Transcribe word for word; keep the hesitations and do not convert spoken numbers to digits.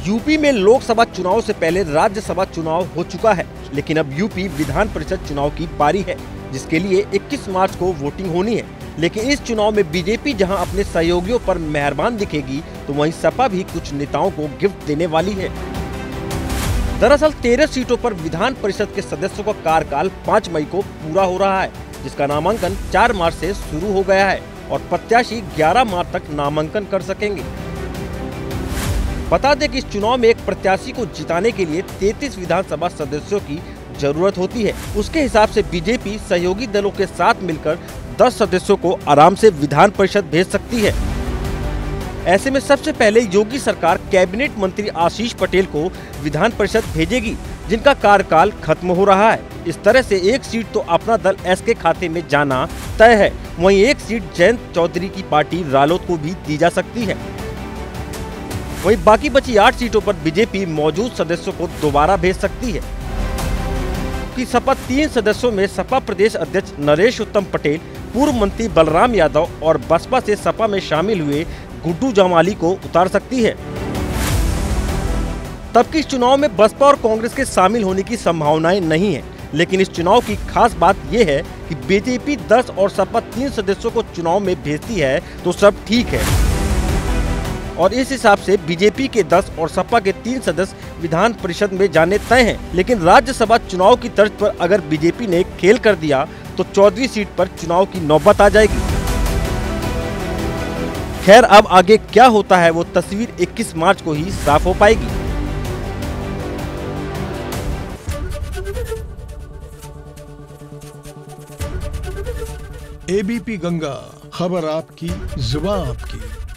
UP में लोकसभा चुनाव से पहले राज्यसभा चुनाव हो चुका है, लेकिन अब यूपी विधान परिषद चुनाव की बारी है, जिसके लिए इक्कीस मार्च को वोटिंग होनी है। लेकिन इस चुनाव में बीजेपी जहां अपने सहयोगियों पर मेहरबान दिखेगी, तो वहीं सपा भी कुछ नेताओं को गिफ्ट देने वाली है। दरअसल तेरह सीटों पर विधान परिषद के सदस्यों का कार्यकाल पाँच मई को पूरा हो रहा है, जिसका नामांकन चार मार्च से शुरू हो गया है और प्रत्याशी ग्यारह मार्च तक नामांकन कर सकेंगे। बता दें कि इस चुनाव में एक प्रत्याशी को जिताने के लिए तैंतीस विधानसभा सदस्यों की जरूरत होती है। उसके हिसाब से बीजेपी सहयोगी दलों के साथ मिलकर दस सदस्यों को आराम से विधान परिषद भेज सकती है। ऐसे में सबसे पहले योगी सरकार कैबिनेट मंत्री आशीष पटेल को विधान परिषद भेजेगी, जिनका कार्यकाल खत्म हो रहा है। इस तरह से एक सीट तो अपना दल एस के खाते में जाना तय है, वहीं एक सीट जयंत चौधरी की पार्टी रालोद को भी दी जा सकती है। वहीं बाकी बची आठ सीटों पर बीजेपी मौजूद सदस्यों को दोबारा भेज सकती है। कि सपा तीन सदस्यों में सपा प्रदेश अध्यक्ष नरेश उत्तम पटेल, पूर्व मंत्री बलराम यादव और बसपा से सपा में शामिल हुए गुड्डू जमाली को उतार सकती है। तब कि इस चुनाव में बसपा और कांग्रेस के शामिल होने की संभावनाएं नहीं है, लेकिन इस चुनाव की खास बात यह है कि बीजेपी दस और सपा तीन सदस्यों को चुनाव में भेजती है तो सब ठीक है, और इस हिसाब से बीजेपी के दस और सपा के तीन सदस्य विधान परिषद में जाने तय हैं। लेकिन राज्यसभा चुनाव की तर्ज पर अगर बीजेपी ने खेल कर दिया तो चौदहवीं सीट पर चुनाव की नौबत आ जाएगी। खैर, अब आगे क्या होता है वो तस्वीर इक्कीस मार्च को ही साफ हो पाएगी। एबीपी गंगा, खबर आपकी, जुबान आपकी।